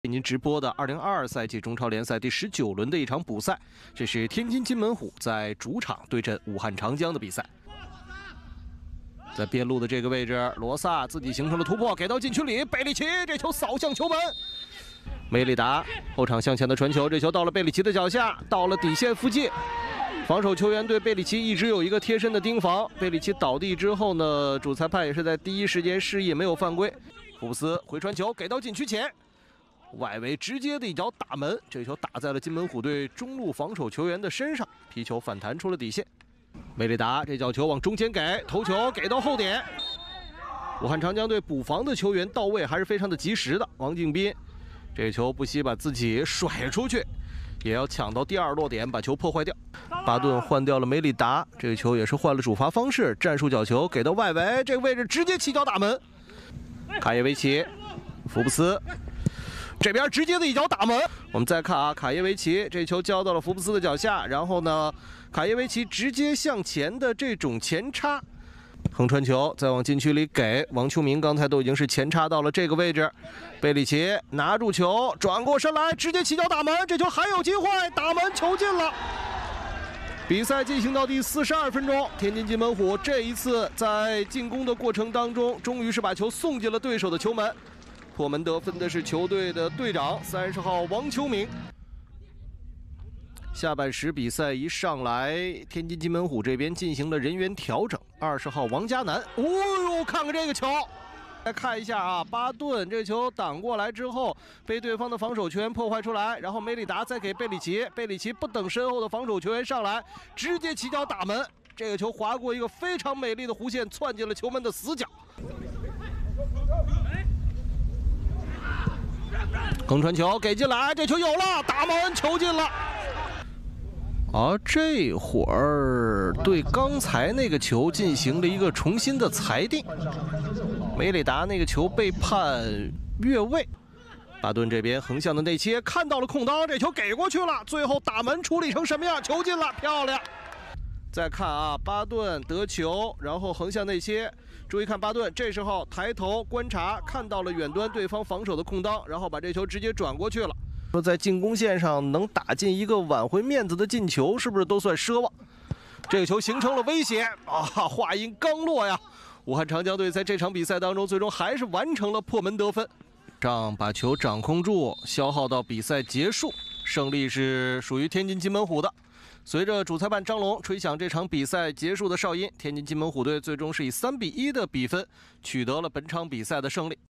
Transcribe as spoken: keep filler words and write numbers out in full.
为您直播的二零二二赛季中超联赛第十九轮的一场补赛，这是天津津门虎在主场对阵武汉长江的比赛。在边路的这个位置，罗萨自己形成了突破，给到禁区里，贝里奇这球扫向球门，梅里达后场向前的传球，这球到了贝里奇的脚下，到了底线附近。 防守球员对贝里奇一直有一个贴身的盯防，贝里奇倒地之后呢，主裁判也是在第一时间示意没有犯规。福布斯回传球给到禁区前，外围直接的一脚打门，这球打在了津门虎队中路防守球员的身上，皮球反弹出了底线。梅里达这脚球往中间给，头球给到后点。武汉长江队补防的球员到位还是非常的及时的，王敬斌这球不惜把自己甩出去。 也要抢到第二落点，把球破坏掉。巴顿换掉了梅里达，这个球也是换了主罚方式，战术角球给到外围，这个位置直接起脚打门。卡耶维奇、福布斯这边直接的一脚打门。我们再看啊，卡耶维奇这球交到了福布斯的脚下，然后呢，卡耶维奇直接向前的这种前插。 横传球，再往禁区里给王秋明，刚才都已经是前插到了这个位置。贝里奇拿住球，转过身来，直接起脚打门，这球还有机会，打门球进了。比赛进行到第四十二分钟，天津津门虎这一次在进攻的过程当中，终于是把球送进了对手的球门。破门得分的是球队的队长三十号王秋明。 下半时比赛一上来，天津津门虎这边进行了人员调整。二十号王嘉男，哦呦，看看这个球！来看一下啊，巴顿这球挡过来之后，被对方的防守球员破坏出来，然后梅里达再给贝里奇，贝里奇不等身后的防守球员上来，直接起脚打门。这个球划过一个非常美丽的弧线，窜进了球门的死角。横传球给进来，这球有了，打门球进了。 而这会儿对刚才那个球进行了一个重新的裁定，梅里达那个球被判越位。巴顿这边横向的内切看到了空当，这球给过去了，最后打门处理成什么样？球进了，漂亮！再看啊，巴顿得球，然后横向内切，注意看巴顿这时候抬头观察，看到了远端对方防守的空当，然后把这球直接转过去了。 说在进攻线上能打进一个挽回面子的进球，是不是都算奢望？这个球形成了威胁啊！话音刚落呀，武汉长江队在这场比赛当中最终还是完成了破门得分，让把球掌控住，消耗到比赛结束，胜利是属于天津津门虎的。随着主裁判张龙吹响这场比赛结束的哨音，天津津门虎队最终是以三比一的比分取得了本场比赛的胜利。